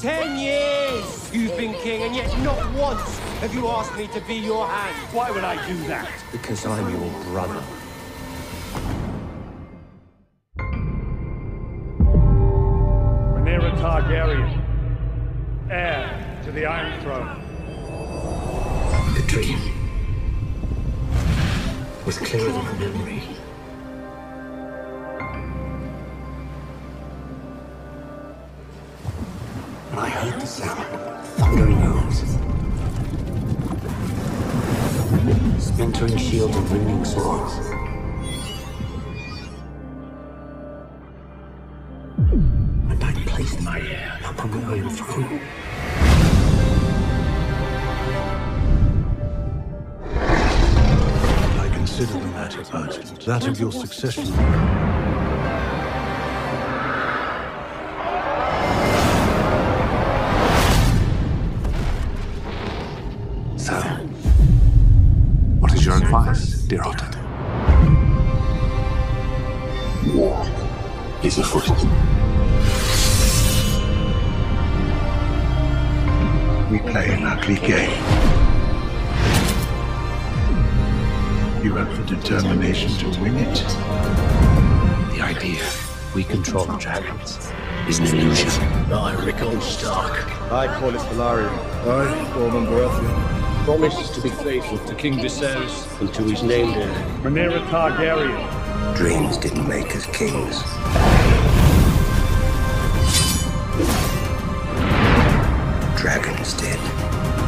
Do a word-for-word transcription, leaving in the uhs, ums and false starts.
Ten years you've been king, and yet not once have you asked me to be your hand. Why would I do that? Because I'm your brother. Rhaenyra Targaryen, heir to the Iron Throne. The dream was clearer than the memory. And I heard the sound, thundering hooves, splintering shields and ringing swords. And I placed my ear upon my own throne. I consider the matter urgent, that of your succession. So, what is your advice, dear Otter? War is afoot. We play an ugly game. You have the determination to win it. The idea we control the dragons is an illusion. I, Rickon Stark. I, Paulus Velaryon. I, Ormond Baratheon. Promise to be faithful to King Viserys and to his named heir. Rhaenyra Targaryen. Dreams didn't make us kings. Dragons did.